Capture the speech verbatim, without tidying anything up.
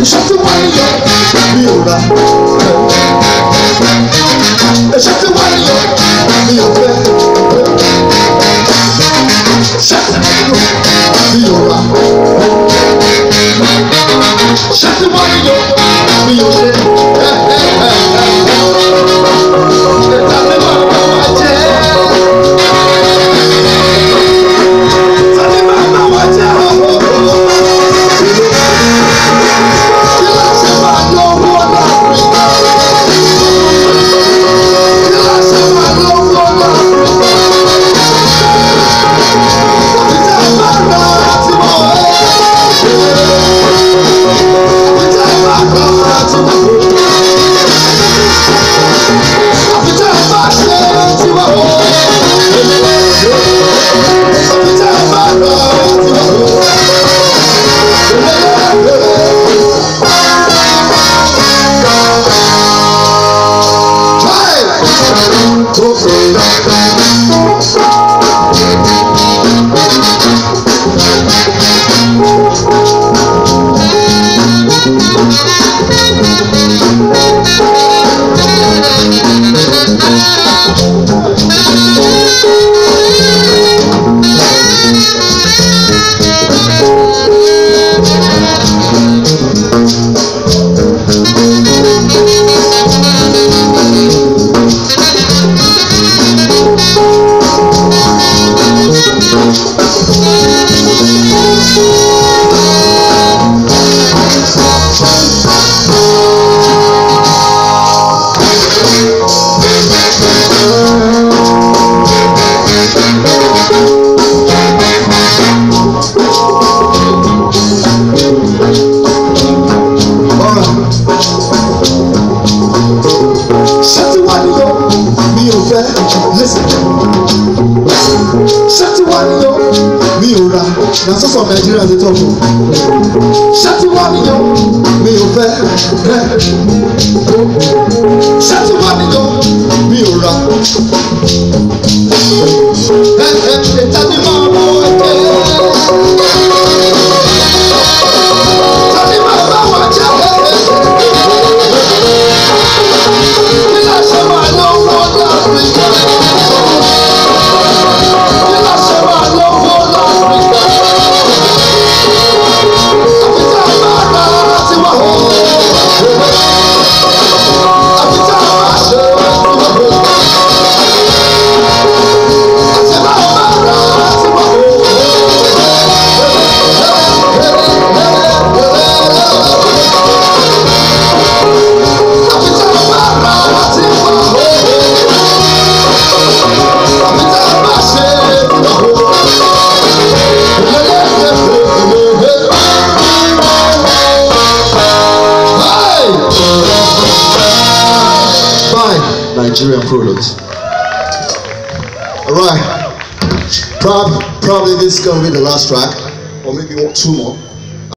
Shut the wine up, me ora. Shut the wine up, me ora. Shut the wine up, me ora. Shut the wine up, me ora. That's also from Nigeria as a top. Shut the one yo, me over. Shut the one yo, me over. Hey, hey, hey, tell me my boy. Tell me my boy. Will I show my love for love? Will I show my love for love? Nigerian products. Alright, Prob probably this is gonna be the last track, or maybe two more.